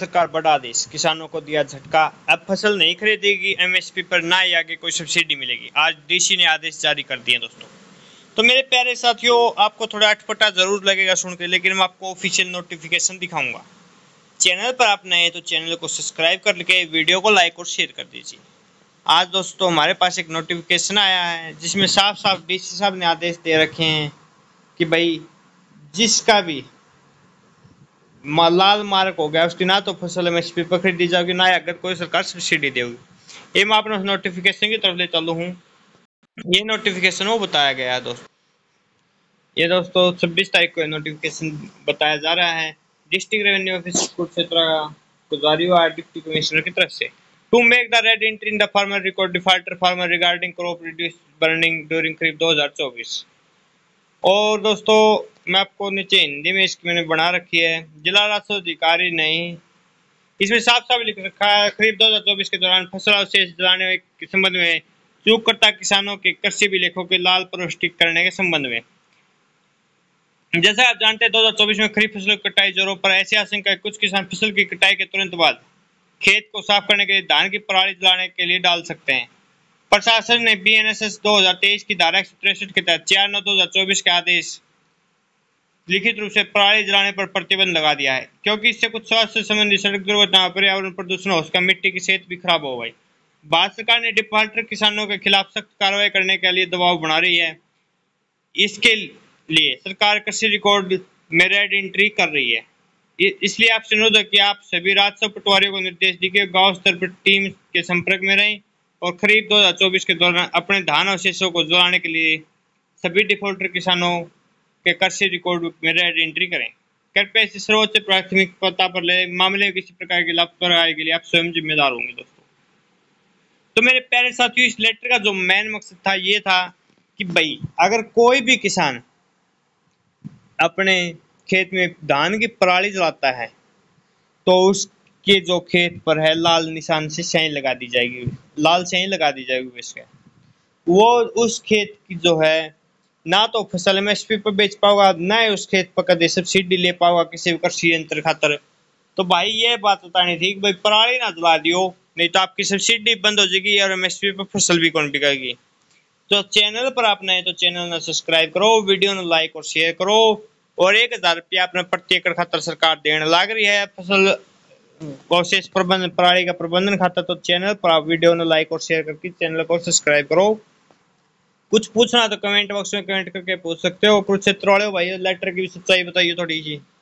सरकार बड़ा आदेश, किसानों को दिया झटका। अब फसल नहीं खरीदेगी एमएसपी पर, ना ही आगे कोई सब्सिडी मिलेगी। आज डीसी ने आदेश जारी कर दिए दोस्तों। तो मेरे प्यारे साथियों, आपको थोड़ा अटपटा जरूर लगेगा सुन के, लेकिन मैं आपको ऑफिशियल नोटिफिकेशन दिखाऊंगा। चैनल पर आप नए हैं तो चैनल को सब्सक्राइब करके वीडियो को लाइक और शेयर कर दीजिए। आज दोस्तों हमारे पास एक नोटिफिकेशन आया है जिसमें साफ साफ डीसी साहब ने आदेश दे रखे हैं कि भाई जिसका भी लाल मार्क हो गया उसकी ना तो फसल एमएसपी पर खरीदी जाएगी, ना अगर कोई सरकार सब्सिडी देगी। ये मैं अपने नोटिफिकेशन की तरफ ले चालू हूँ। ये नोटिफिकेशन वो बताया गया है दोस्तों। ये दोस्तों 26 तारीख को नोटिफिकेशन बताया जा रहा है। डिस्ट्रिक्ट रेवेन्यू ऑफिस कुरुक्षेत्र को जारी हुआ डिप्टी कमिश्नर की तरफ से। To make the red entry in the farmer record defaulter farmer regarding crop reduce burning during kharif 2024। और दोस्तों मैं आपको नीचे हिंदी में इसकी मैंने बना रखी है। जिला राजस्व अधिकारी नहीं, इसमें साफ साफ लिख रखा है खरीफ 2024 के दौरान फसल अवशेष जलाने के संबंध में चूककर्ता किसानों के कृषि अभिलेखों के लाल प्रविष्टित करने के संबंध में। जैसा आप जानते हैं 2024 में खरीफ फसल की कटाई जोरों पर। ऐसी आशंका है कुछ किसान फसल की कटाई के तुरंत बाद खेत को साफ करने के लिए धान की पराली जलाने के लिए डाल सकते हैं। प्रशासन ने बीएनएसएस 2023 की धारा 163 के तहत 4/9/2024 के आदेश लिखित रूप से पराली जलाने पर प्रतिबंध लगा दिया है, क्योंकि इससे कुछ स्वास्थ्य संबंधी सड़क दुर्घटना, पर्यावरण प्रदूषण हो सका, मिट्टी की सेहत भी खराब हो गई। भारत सरकार ने डिफॉल्टर किसानों के खिलाफ सख्त कार्रवाई करने के लिए दबाव बना रही है। इसके लिए सरकार कृषि रिकॉर्ड में रेड एंट्री कर रही है। इसलिए आपसे अनुरोध है कि आप सभी राजस्व पटवारियों को निर्देश दीजिए गांव स्तर पर टीम के संपर्क में रहें और खरीफ 2024 के दौरान अपने धान अवशेषों को जलाने के लिए सभी डिफॉल्टर किसानों के कृषि रिकॉर्ड में रेड एंट्री करें। कृपया इसे सर्वोच्च प्राथमिकता पर ले। मामले में किसी प्रकार की लापरवाही के लिए आप स्वयं जिम्मेदार होंगे दोस्तों। तो मेरे प्यारे साथियों, इस लेटर का जो मेन मकसद था ये था कि भाई अगर कोई भी किसान अपने खेत में धान की पराली जलाता है तो उसके जो खेत पर है लाल निशान से स्याही लगा दी जाएगी, लाल स्याही लगा दी जाएगी इसके। वो उस खेत की जो है ना तो फसल एमएसपी पर बेच पाओगा, ना ही उस खेत पर कदे सब्सिडी ले पाओगा किसी भी कृषि यंत्र खातर। तो भाई ये बात बतानी थी कि भाई पराली ना जला दियो, नहीं तो आपकी सब्सिडी बंद हो जाएगी और एमएसपी पर फसल भी कौन बिकेगी। तो चैनल पर आप नए तो चैनल ने सब्सक्राइब करो, वीडियो ने लाइक और शेयर करो। और 1000 रुपया अपने प्रति एकड़ खातर सरकार देने लग रही है फसल अवशेष प्रबंधन पराली का प्रबंधन खाता। तो चैनल पर आप वीडियो ने लाइक और शेयर करके चैनल को सब्सक्राइब करो। कुछ पूछना तो कमेंट बॉक्स में कमेंट करके पूछ सकते हो। कुरुक्षेत्र वाले भाई लेटर की भी सच्चाई बताइए थोड़ी सी।